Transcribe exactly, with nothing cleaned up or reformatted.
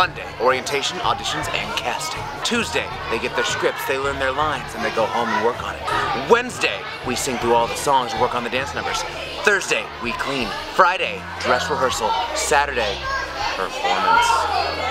Monday, orientation, auditions, and casting. Tuesday, they get their scripts, they learn their lines, and they go home and work on it. Wednesday, we sing through all the songs and work on the dance numbers. Thursday, we clean. Friday, dress rehearsal. Saturday, performance.